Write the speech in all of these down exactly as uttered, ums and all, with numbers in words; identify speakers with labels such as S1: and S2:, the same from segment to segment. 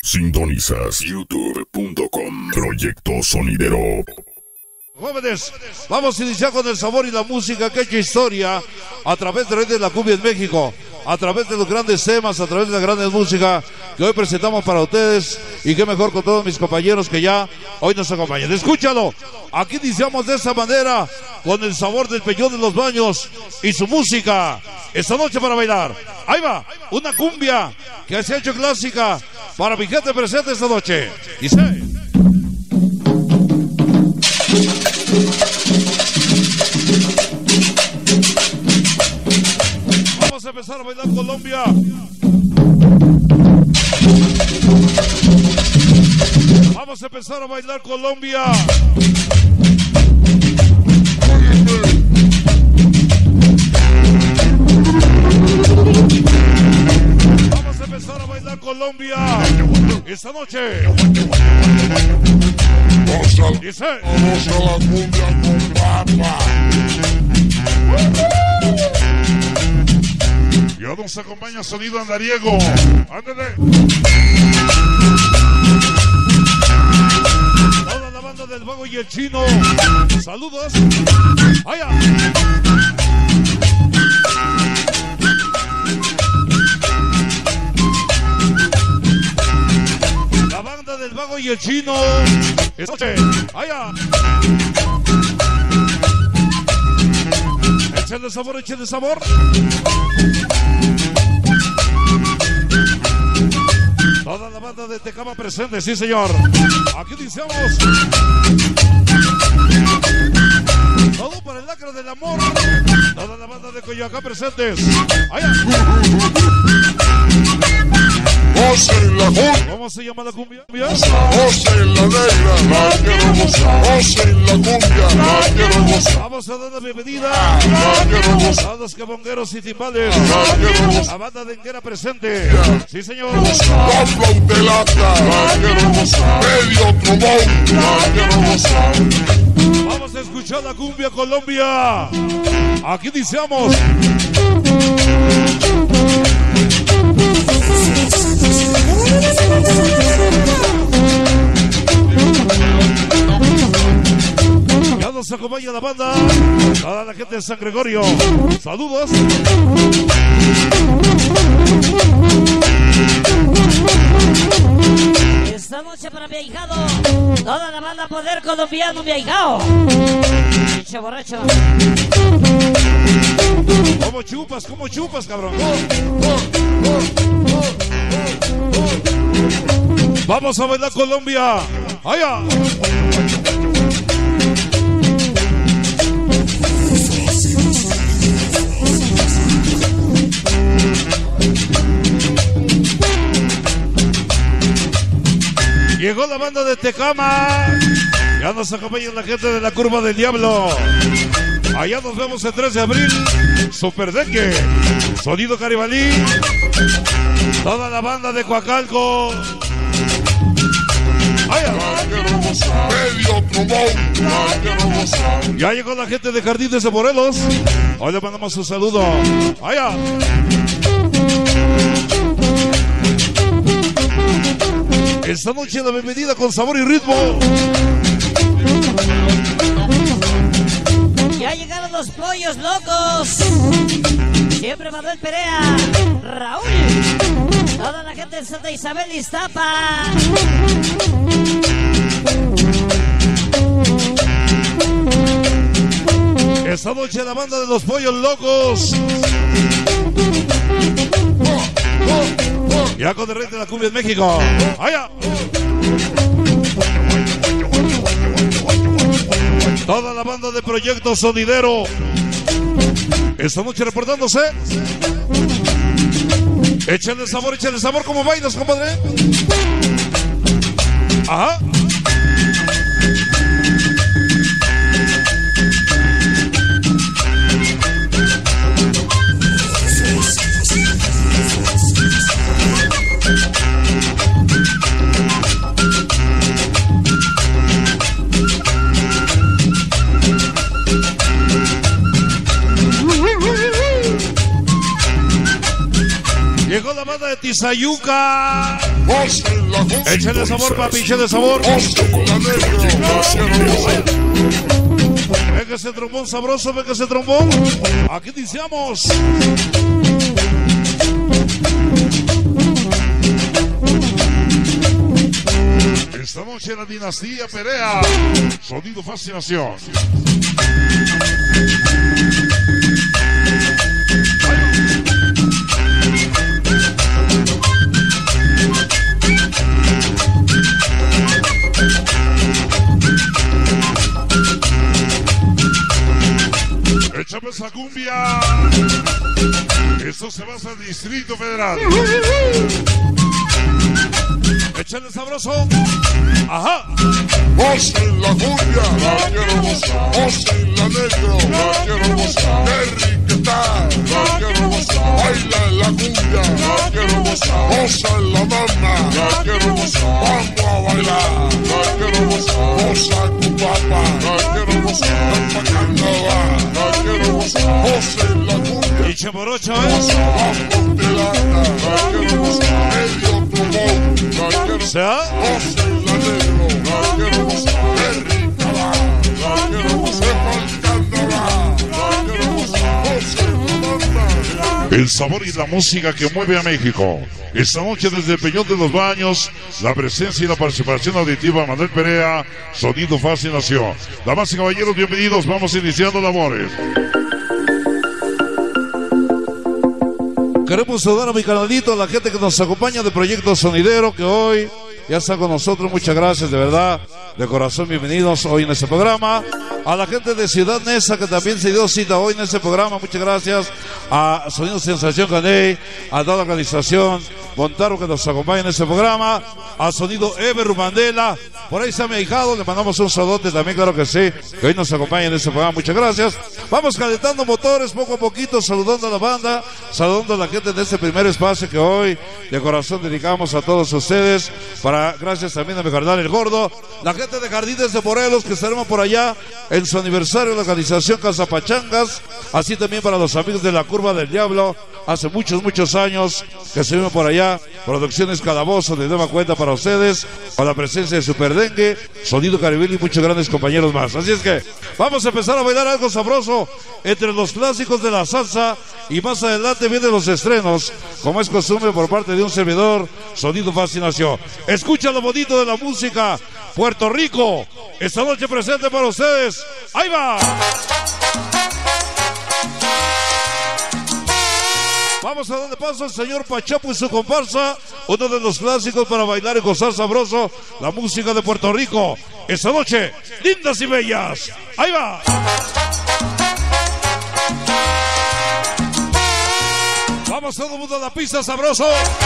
S1: Sintonizas youtube punto com Proyecto Sonidero.
S2: Jóvenes, vamos a iniciar con el sabor y la música que ha hecho historia a través de Reyes de la Cumbia en México, a través de los grandes temas, a través de la grande música que hoy presentamos para ustedes, y qué mejor con todos mis compañeros que ya hoy nos acompañan. Escúchalo, aquí iniciamos de esta manera con el sabor del Peñón de los Baños y su música esta noche para bailar. Ahí va, una cumbia que se ha hecho clásica para mi gente presente esta noche. Dice: vamos a empezar a bailar Colombia. Vamos a empezar a bailar Colombia. Vamos a empezar a bailar Colombia esta noche. Dice:
S3: vamos a la cumbia con papa.
S2: Ya nos acompaña sonido andariego. Ándale. Toda la banda del Vago y el Chino. Saludos. Allá. La banda del Vago y el Chino. Escuche. Allá. Échale sabor, échale sabor. Toda la banda de Tecama presente, sí señor. Aquí iniciamos. Todo para el lacro del amor. Toda la banda de Coyoacán presentes. Allá.
S3: Voz en la cumbia.
S2: ¿Cómo se llama la cumbia?
S3: Voz en la negra. La quiero gozar. Voz en la cumbia. La quiero gozar.
S2: Vamos a dar la bienvenida
S3: La quiero gozar.
S2: a los cabongueros y timbales.
S3: La quiero gozar.
S2: La banda de Enguera presente. Sí señor.
S3: La flautelata. La quiero gozar. Medio trombón. La quiero gozar.
S2: Vamos a escuchar la cumbia Colombia. Aquí iniciamos. Ya nos acompaña la banda, toda la gente de San Gregorio. Saludos.
S4: Esta noche para mi ahijado, toda la banda Poder Colombiano, mi ahijado. Pinche borracho.
S2: ¿Cómo chupas? ¿Cómo chupas, cabrón? Vamos a bailar Colombia. Allá. Llegó la banda de Tecama. Ya nos acompaña la gente de la Curva del Diablo. Allá nos vemos el tres de abril. Superdeque. Sonido Caribalí. Toda la banda de Coacalco. Allá.
S3: Medio trombón. La quiero gozar.
S2: Ya llegó la gente de Jardines de Morelos. Hoy le mandamos un saludo. Allá. Esta noche la bienvenida con sabor y ritmo.
S4: Ya llegaron los pollos locos. Siempre Manuel Perea, Raúl, toda la gente de Santa Isabel Iztapa.
S2: Esta noche la banda de los pollos locos. Ya con el rey de la cumbia en México. Allá. Toda la banda de Proyecto Sonidero. Esta noche reportándose. Échale sabor, échale sabor. ¿Cómo bailas, compadre? Ajá. Tizayuca.
S3: Gócenla, gócenla.
S2: Échale sabor, papi, échale sabor.
S3: Gócenla, negro. Vaquero.
S2: Venga ese trombón sabroso, venga ese trombón. Aquí iniciamos. Esta noche en la dinastía Perea. Sonido Fascinación. Échame esa cumbia. Esto se basa en el Distrito Federal. Échale sabroso. Ajá.
S3: Gocen la cumbia, la quiero gozar. Gocen la negro, la quiero gozar. Qué rica está, la quiero gozar. Baila en la cumbia, la quiero gozar. Goza en la mamá, la quiero gozar. Vamos a bailar, la quiero gozar. Goza tu papá, la quiero gozar. Ven pa' carnaval, la quiero gozar. Gocen la cumbia.
S2: Y Chemorocho, ¿eh?
S3: Vamos de lana, la quiero gozar. Medio plumón, la quiero
S2: ¿sea?
S3: gocen la negro, la quiero gozar. Qué rica va, la quiero gozar. Pa'l carnaval, la quiero gozar. Gocen la mamá.
S2: El sabor y la música que mueve a México. Esta noche desde el Peñón de los Baños, la presencia y la participación auditiva de Manuel Perea, Sonido Fascinación. Damas y caballeros, bienvenidos, vamos iniciando labores. Queremos saludar a mi canalito, a la gente que nos acompaña de Proyecto Sonidero, que hoy ya está con nosotros. Muchas gracias, de verdad, de corazón, bienvenidos hoy en este programa. A la gente de Ciudad Neza, que también se dio cita hoy en este programa, muchas gracias. A Sonido Sensación Caney, a toda la organización Montaro que nos acompaña en este programa. A Sonido Ever Mandela, por ahí está mi ahijado, le mandamos un saludote también, claro que sí, que hoy nos acompaña en este programa, muchas gracias. Vamos calentando motores poco a poquito, saludando a la banda, saludando a la gente de este primer espacio que hoy de corazón dedicamos a todos ustedes, para gracias también a mi carnal El Gordo, la gente de Jardines de Morelos que estaremos por allá en su aniversario, la organización Casa Pachangas, así también para los amigos de la Curva del Diablo, hace muchos, muchos años que se vino por allá, Producciones Calabozo de nueva cuenta para ustedes, con la presencia de Super Dengue, Sonido Caribil y muchos grandes compañeros más. Así es que vamos a empezar a bailar algo sabroso entre los clásicos de la salsa y más adelante vienen los estrenos, como es costumbre por parte de un servidor, Sonido Fascinación. Escucha lo bonito de la música, Puerto Rico, esta noche presente para ustedes. ¡Ahí va! Vamos a darle paso al señor Pachapo y su comparsa, uno de los clásicos para bailar y gozar sabroso, la música de Puerto Rico. Esta noche, lindas y bellas. ¡Ahí va! Vamos todo el mundo a la pista, sabroso.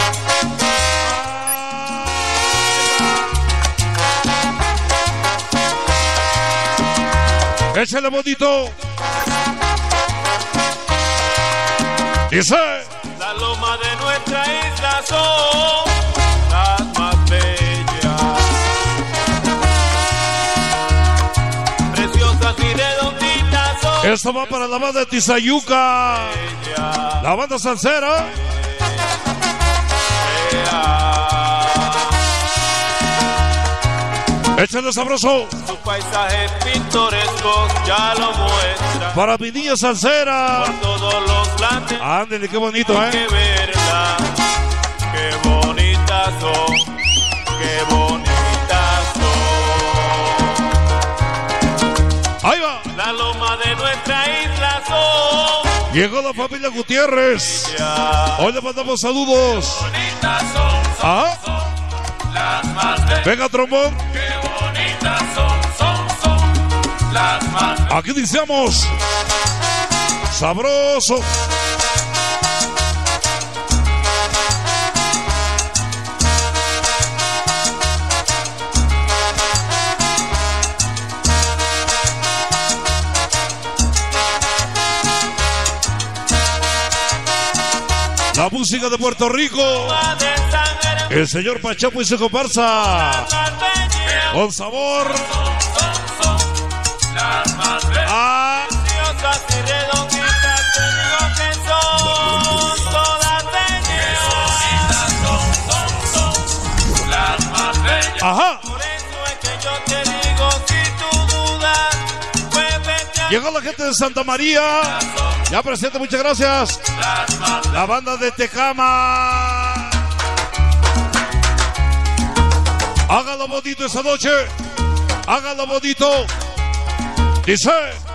S2: Échale bonito. Dice:
S5: la loma de nuestra isla son las más bellas, preciosas y redonditas son.
S2: Esto va para la banda de Tizayuca,
S5: Ella,
S2: la banda salsera. Échale sabroso.
S5: Sus paisajes pintorescos ya lo muestran.
S2: Para mi niña salsera.
S5: Por todos los landes.
S2: Ándale, qué bonito,
S5: Hay
S2: ¿eh?
S5: que verla. Qué bonitas son. Qué bonitas son.
S2: Ahí va.
S5: La loma de nuestra isla son.
S2: Llegó la familia Gutiérrez.
S5: Ya.
S2: Hoy le mandamos saludos.
S5: Bonitas son, son,
S2: ¿Ah?
S5: son las más bellas.
S2: Venga, trombón.
S5: Qué bonitas son, son, son las más bellas.
S2: Aquí iniciamos. Sabroso. La música de Puerto Rico. El señor Pachapo y su comparsa. Con sabor. Ah. Ajá.
S5: Por eso es que yo te digo, si tú dudas, pues vete a
S2: Llegó la gente de Santa María. Ya presente, muchas gracias. La banda de Tecama. Hágalo bonito esa noche. Hágalo bonito. Dice.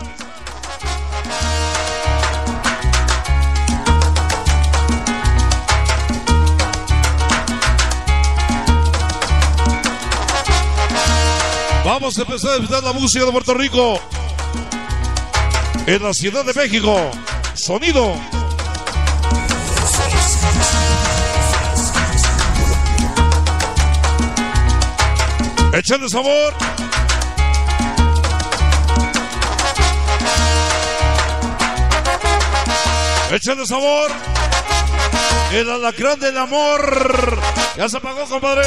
S2: Vamos a empezar a disfrutar la música de Puerto Rico. En la Ciudad de México. Sonido. Échale sabor. Échale sabor. El alacrán del amor. Ya se apagó, compadre.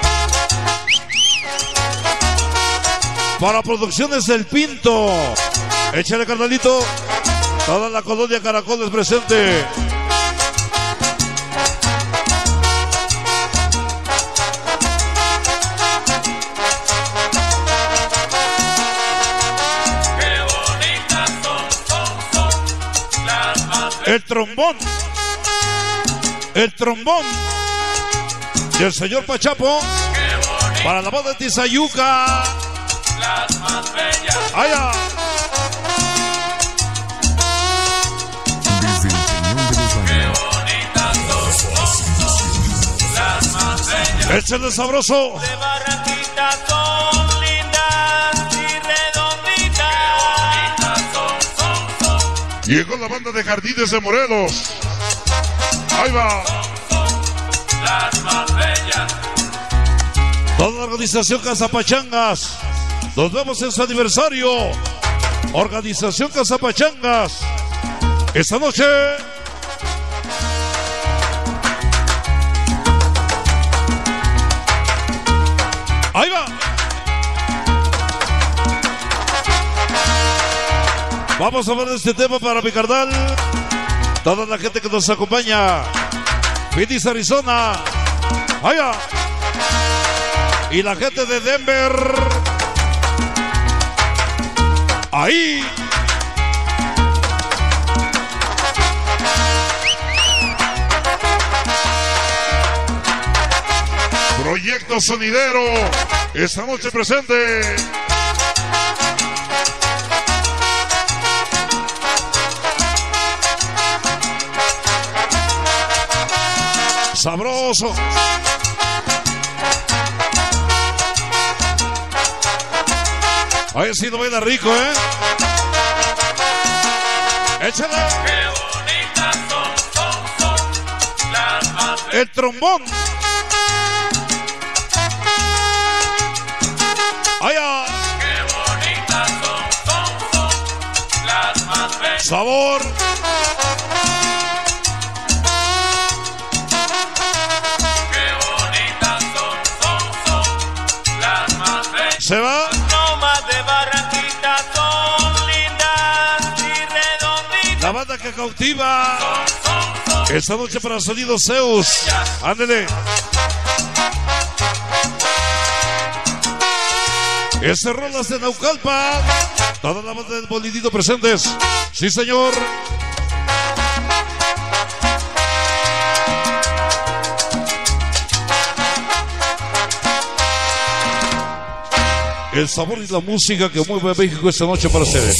S2: Para Producciones El Pinto. Échale, carnalito. Toda la colonia Caracol es presente.
S5: Qué bonitas son, son, son las más
S2: El trombón. El trombón. Y el señor Pachapo. Para la voz de Tizayuca.
S5: las más bellas.
S2: ¡Allá!
S1: Desde el Cañón de los
S5: Qué
S1: Baños.
S5: bonitas son, son, son las más bellas.
S2: Échale sabroso.
S5: De Barranquita son lindas y redonditas. Qué bonitas son, son, son,
S3: Llegó la banda de Jardines de Morelos. Ahí va.
S5: las más bellas.
S2: Toda la organización Casapachangas. Nos vemos en su aniversario. Organización Casapachangas. Esta noche. Ahí va. Vamos a hablar de este tema para mi carnal. Toda la gente que nos acompaña. Phoenix, Arizona. Allá. Y la gente de Denver. Ahí.
S3: Proyecto Sonidero. Esta noche presente.
S2: Sabroso. Ahí sí lo baila rico, ¿eh? Échale.
S5: Qué bonitas son, son, son las más bellas.
S2: El trombón. Allá.
S5: Qué bonitas son, son, son las más bellas.
S2: Sabor.
S5: Qué bonitas son, son, son las más bellas.
S2: Se va.
S5: No más de Barranquita son lindas y redonditas.
S2: La banda que cautiva.
S5: Son, son, son
S2: Esta noche para Sonido Zeus. Ándele. Ese rolas de Naucalpan. Toda la banda del Molinito presentes. Sí, señor. El sabor y la música que mueve a México esta noche para ustedes.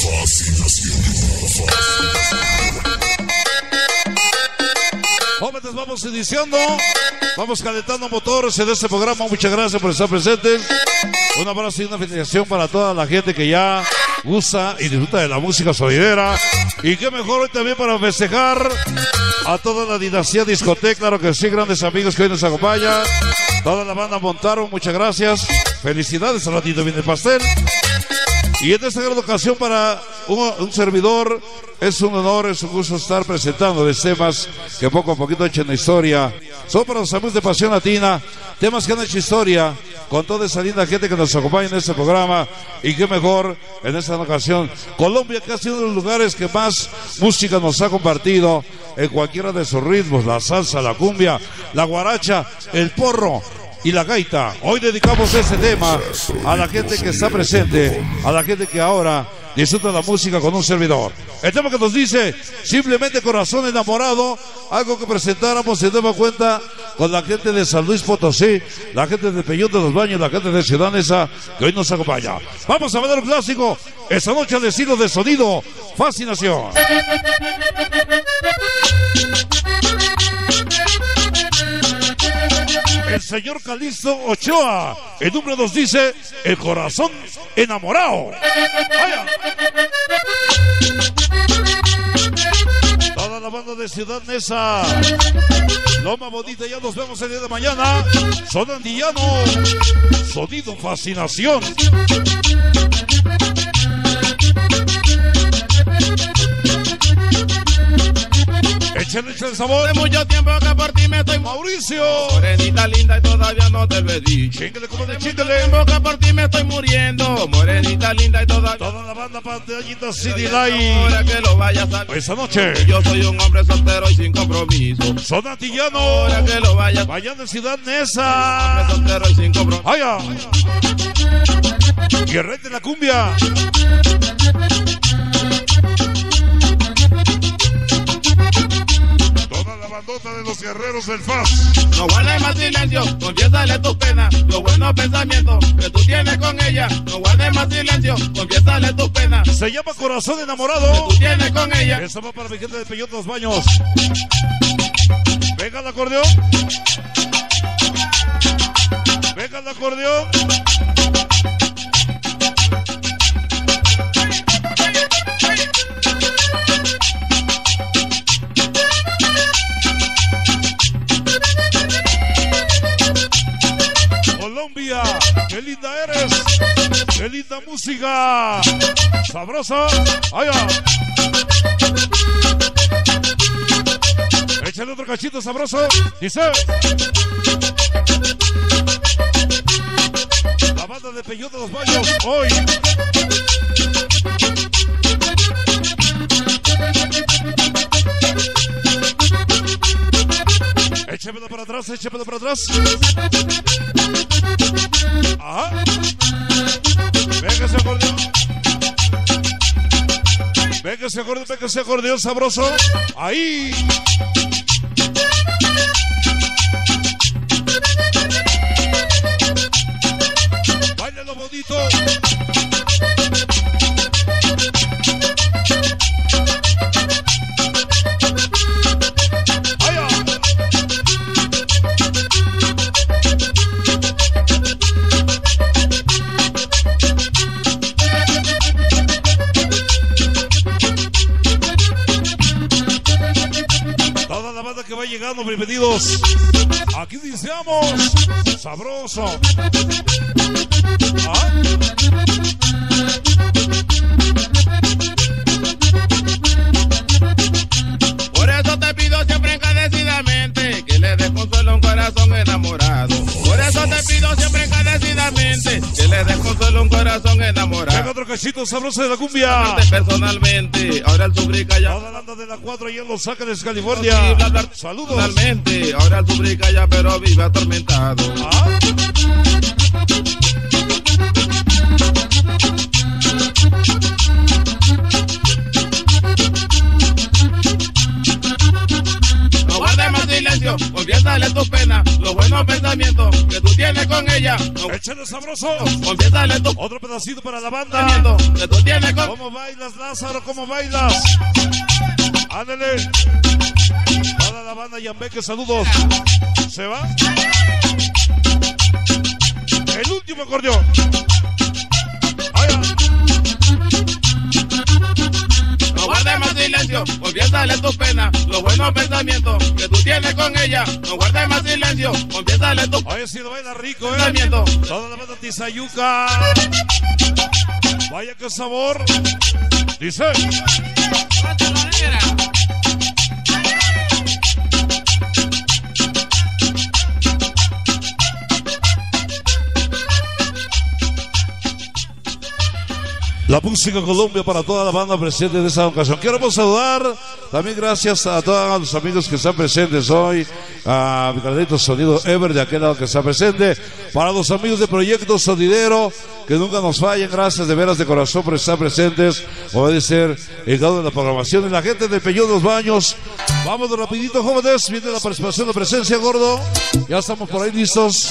S2: Jóvenes, vamos iniciando. Vamos calentando motores en este programa. Muchas gracias por estar presentes. Un abrazo y una felicitación para toda la gente que ya gusta y disfruta de la música sonidera. Y qué mejor hoy también para festejar a toda la dinastía discoteca. Claro que sí, grandes amigos que hoy nos acompañan. Toda la banda montaron, muchas gracias. Felicidades, al ratito viene el pastel. Y en esta gran ocasión para un, un servidor es un honor, es un gusto estar presentándoles temas que poco a poquito echan la historia. Son para los amigos de Pasión Latina, temas que han hecho historia con toda esa linda gente que nos acompaña en este programa. Y qué mejor en esta ocasión, Colombia, que ha sido uno de los lugares que más música nos ha compartido en cualquiera de sus ritmos, la salsa, la cumbia, la guaracha, el porro. y la gaita. Hoy dedicamos este tema a la gente que está presente, a la gente que ahora disfruta la música con un servidor. El tema que nos dice simplemente corazón enamorado, algo que presentáramos y demos cuenta con la gente de San Luis Potosí, la gente de Peñón de los Baños, la gente de Ciudad Neza que hoy nos acompaña. Vamos a ver un clásico esta noche al estilo de sonido Fascinación. El señor Calixto Ochoa, el número nos dice el corazón enamorado. ¡Vaya! Toda la banda de Ciudad Neza, Loma Bonita, ya nos vemos el día de mañana. Son Andillano, sonido Fascinación. Échale, échale sabor.
S6: Hace mucho tiempo que por ti me estoy
S2: Mauricio.
S6: Morenita linda y todavía no te lo he dicho.
S2: Chíngale como de
S6: Hace mucho
S2: chíngale.
S6: tiempo que por ti me estoy muriendo. Morenita linda y todavía.
S2: Toda la banda pantallita C D Live.
S6: Ahora que lo vayas a ver.
S2: Esta noche
S6: Yo soy un hombre soltero y sin compromiso.
S2: son Antillano.
S6: Ahora que lo vayas a ver.
S2: Vayan de Ciudad
S6: Hombre
S2: Neza.
S6: soltero y sin compromiso.
S2: ¡Vaya! Y el rey de la cumbia.
S3: Toda la bandota de los guerreros del F A S.
S6: No guardes más silencio, confiésale tus penas, los buenos pensamientos que tú tienes con ella. No guardes más silencio, confiésale tus penas
S2: Se llama Corazón
S6: que
S2: Enamorado.
S6: tú tienes con ella.
S2: Esta va para mi gente de Peñón de los Baños. Venga el acordeón. Venga el acordeón. Colombia, qué linda eres, qué linda música, sabrosa, allá. Échale otro cachito sabroso, dice. La banda de Peñón de los Baños, hoy. Échemelo para atrás, échemelo para atrás. Ajá. Venga ese acordeón. Venga ese acordeón, venga ese acordeón sabroso. Ahí. Báilalo bonito. Que va llegando, bienvenidos. Aquí iniciamos. Sabroso. ¿Ah?
S6: Por eso te pido siempre encarecidamente que le des consuelo a un corazón enamorado. Por eso te pido siempre encarecidamente que le des consuelo a un corazón enamorado.
S2: Venga otro cachito sabroso de la cumbia.
S6: Personalmente, ahora el subrica ya.
S2: Toda la banda de la cuatro y en Los Ángeles, California. Saludos.
S6: Personalmente, ahora el subrica ya, pero vive atormentado.
S2: ¿Ah?
S6: No guardes más silencio, confiésale tus penas, los buenos pensamientos que tú tienes con ella. No,
S2: Échale sabroso.
S6: confiésale tus
S2: Otro pedacito para la banda.
S6: pensamientos que tú tienes con.
S2: ¿Cómo bailas, Lázaro? ¿Cómo bailas? Ándale. Toda la banda Yambeque, saludos. ¿Se va? El último acordeón. Allá.
S6: No guardes más silencio, confiésale tus penas, los buenos pensamientos que tú tienes con ella. No guardes más silencio, confiésale tus
S2: Oye, si lo baila rico, eh.
S6: pensamientos.
S2: Toda la banda Tizayuca. Vaya que sabor. Dice. La música Colombia para toda la banda presente de esta ocasión. Queremos saludar también gracias a todos los amigos que están presentes hoy, a mi canalito Sonido Ever de aquel lado que está presente, para los amigos de Proyecto Sonidero que nunca nos fallen, gracias de veras de corazón por estar presentes, obedecer el grado de la programación, y la gente de Peñón de los Baños. Vamos rapidito, jóvenes, viene la participación de presencia, gordo, ya estamos por ahí listos.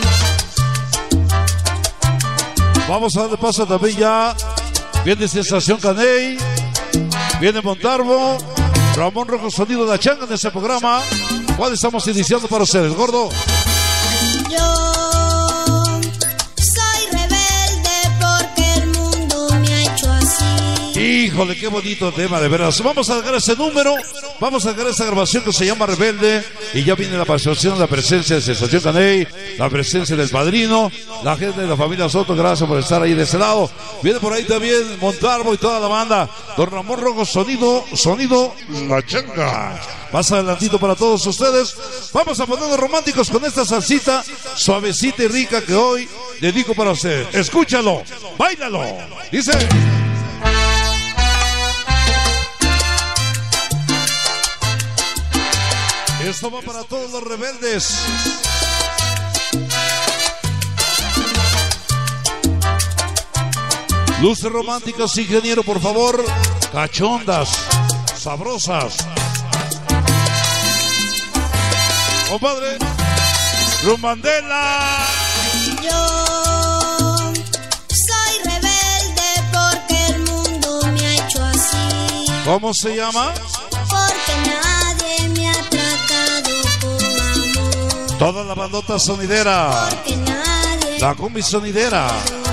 S2: Vamos a darle paso también ya. Viene Sensación Caney, viene Montalvo, Ramón Rojo Sonido de la Changa en este programa. ¿Cuál estamos iniciando para ustedes, gordo?
S7: Yo soy rebelde porque el mundo me ha hecho así.
S2: Híjole, qué bonito tema, de veras. Vamos a sacar ese número, vamos a sacar esa grabación que se llama Rebelde. Y ya viene la participación, la presencia de Sensación Caney, la presencia del padrino, la gente de la familia Soto, gracias por estar ahí de ese lado. Viene por ahí también Montalvo y toda la banda. Don Ramón Rojo Sonido, Sonido La Changa. Más adelantito para todos ustedes. Vamos a ponernos románticos con esta salsita suavecita y rica que hoy dedico para ustedes. Escúchalo, báilalo. Dice... Esto va para todos los rebeldes. Luces románticas, ingeniero, por favor. Cachondas, sabrosas. Compadre, Rumbandela.
S7: Yo soy rebelde porque el mundo me ha hecho así.
S2: ¿Cómo se llama?
S7: Porque nadie me ha tratado con amor.
S2: Toda la bandota sonidera.
S7: Porque nadie
S2: La combi sonidera.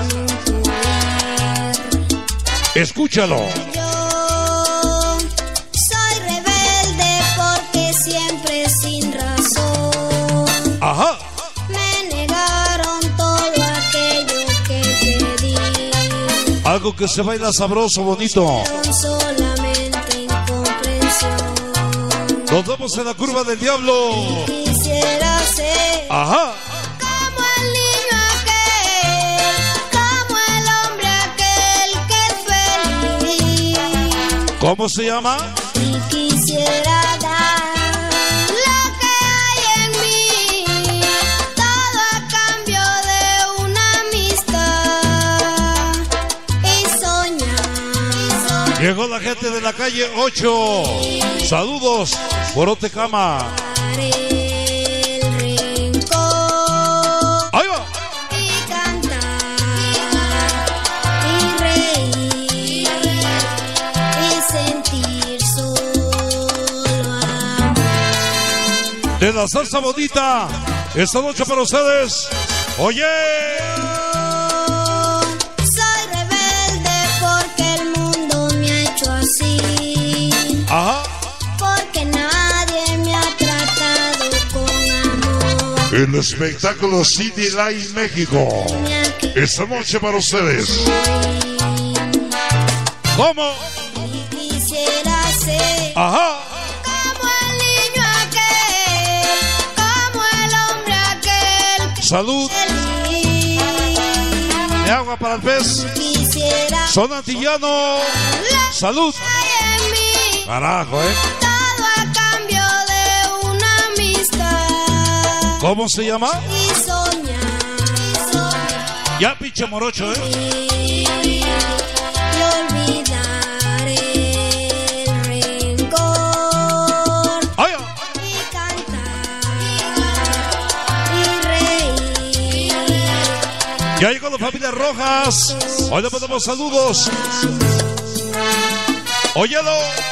S2: Escúchalo.
S7: Yo soy rebelde porque siempre sin razón.
S2: Ajá.
S7: Me negaron todo aquello que pedí.
S2: Algo que se baila sabroso, bonito.
S7: Son solamente incomprensión.
S2: Nos vemos en la curva del diablo.
S7: Quisiera ser
S2: Ajá.
S7: como el niño aquel, como el hombre aquel que es feliz.
S2: ¿Cómo se llama?
S7: Y quisiera dar lo que hay en mí, todo a cambio de una amistad y soñar.
S2: Llegó la gente de la calle ocho. Saludos, Borote Cama.
S7: El rincón
S2: Ahí va.
S7: y cantar y reír y sentir solo amor.
S2: De la salsa bonita. Esta noche para ustedes. Oye.
S7: Soy rebelde porque el mundo me ha hecho así.
S2: Ajá.
S7: Porque nadie me ha tratado con amor.
S2: El espectáculo City Live México.
S7: Me ha
S2: Esta noche para ustedes. ¿Cómo?
S7: Y quisiera ser
S2: Ajá.
S7: como el niño aquel, como el hombre aquel que
S2: Salud.
S7: feliz.
S2: De agua para el pez.
S7: Quisiera
S2: Son antillano. Salud.
S7: hay en mí,
S2: Carajo, ¿eh?
S7: todo a cambio de una amistad
S2: ¿Cómo se llama?
S7: y soñar, y soñar.
S2: Ya pinche morocho, ¿eh?
S7: Y olvidar el rencor
S2: Ahí va.
S7: y cantar y reír.
S2: Ya llegó la familia Rojas. Hoy le mandamos saludos. Óyelo.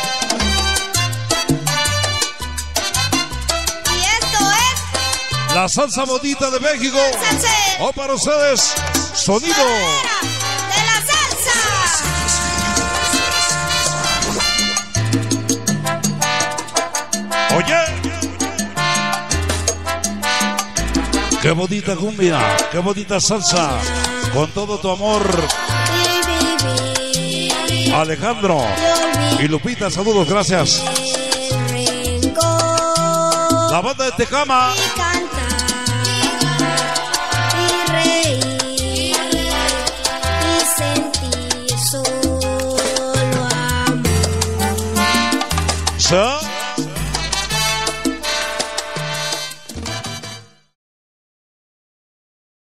S7: Y esto es
S2: La salsa bonita de México.
S7: Salsa
S2: O para ustedes, sonido.
S7: de la salsa.
S2: Oye. Qué bonita cumbia, qué bonita salsa. Con todo tu amor,
S7: Y vivir
S2: Alejandro y Lupita, saludos, gracias.
S7: el rencor
S2: La banda de Tecama.